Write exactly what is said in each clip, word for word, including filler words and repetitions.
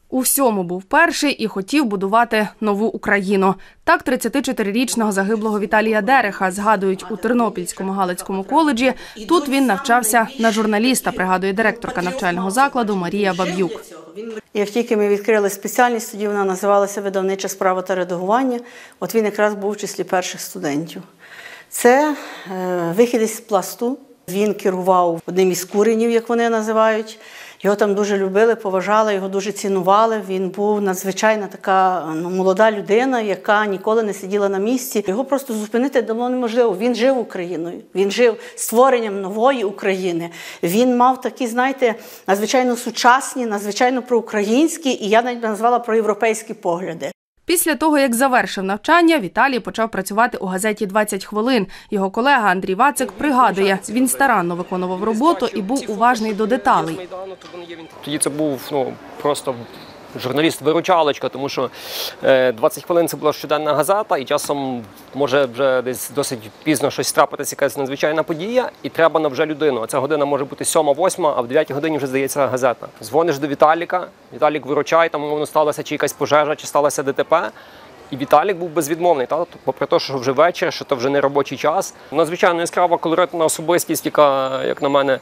У всьому був перший і хотів будувати нову Україну. Так тридцятичотирирічного загиблого Віталія Дереха згадують у Тернопільському Галицькому коледжі. Тут він навчався на журналіста, пригадує директорка навчального закладу Марія Баб'юк. Як тільки ми відкрили спеціальність, тоді вона називалася «Видавнича справа та редагування», от він якраз був в числі перших студентів. Це е, вихідець з Пласту. Він керував одним із куренів, як вони називають. Його там дуже любили, поважали, його дуже цінували. Він був надзвичайно така ну, молода людина, яка ніколи не сиділа на місці. Його просто зупинити було неможливо. Він жив Україною, він жив створенням нової України. Він мав такі, знаєте, надзвичайно сучасні, надзвичайно проукраїнські і я навіть назвала проєвропейські погляди. Після того, як завершив навчання, Віталій почав працювати у газеті «двадцять хвилин». Його колега Андрій Вацик пригадує, він старанно виконував роботу і був уважний до деталей. Тоді це був ну, просто журналіст-виручалочка, тому що «двадцять хвилин» – це була щоденна газета, і часом може вже десь досить пізно щось трапитися, якась надзвичайна подія, і треба на вже людину. Ця година може бути сьома-восьма, а в дев'ятій годині вже здається газета. Дзвониш до Віталіка, Віталік виручає, там воно сталося чи якась пожежа, чи сталося ДТП. І Віталік був безвідмовний, та? Попри те, що вже вечір, що то вже не робочий час. Надзвичайно яскрава, колоритна особистість, яка, як на мене,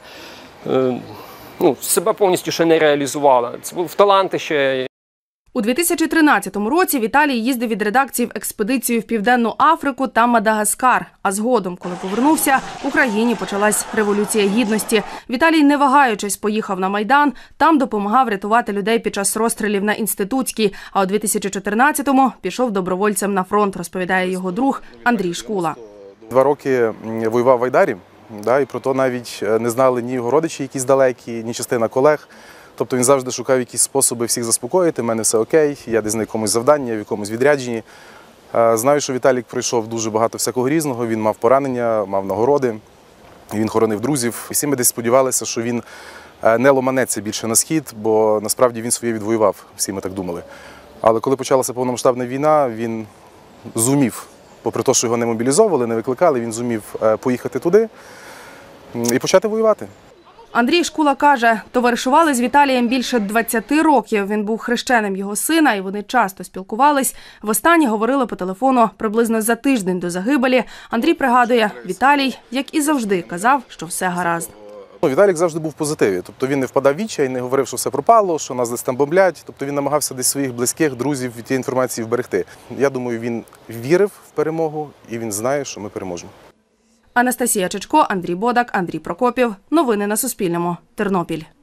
ну, себе повністю ще не реалізувала. Це був талант ще. У дві тисячі тринадцятому році Віталій їздив від редакції в експедицію в Південну Африку та Мадагаскар. А згодом, коли повернувся, в Україні почалась Революція Гідності. Віталій, не вагаючись, поїхав на Майдан. Там допомагав рятувати людей під час розстрілів на Інститутській. А у дві тисячі чотирнадцятому пішов добровольцем на фронт, розповідає його друг Андрій Шкула. Два роки воював в Айдарі, да, і про то навіть не знали ні його родичі якісь далекі, ні частина колег. Тобто він завжди шукав якісь способи всіх заспокоїти, в мене все окей, я десь на якомусь завданні, я в якомусь відрядженні. Знаю, що Віталік пройшов дуже багато всякого різного, він мав поранення, мав нагороди, він хоронив друзів. Всі ми десь сподівалися, що він не ломанеться більше на схід, бо насправді він своє відвоював, всі ми так думали. Але коли почалася повномасштабна війна, він зумів, попри те, що його не мобілізовували, не викликали, він зумів поїхати туди і почати воювати. Андрій Шкула каже, товаришували з Віталієм більше двадцяти років. Він був хрещеним його сина, і вони часто спілкувались. Востаннє говорили по телефону приблизно за тиждень до загибелі. Андрій пригадує, Віталій, як і завжди, казав, що все гаразд. Віталік завжди був в позитиві. Тобто він не впадав в відчай, не говорив, що все пропало, що нас десь там бомблять. Тобто він намагався десь своїх близьких, друзів від тієї інформації вберегти. Я думаю, він вірив в перемогу і він знає, що ми переможемо. Анастасія Чичко, Андрій Бодак, Андрій Прокопів. Новини на Суспільному. Тернопіль.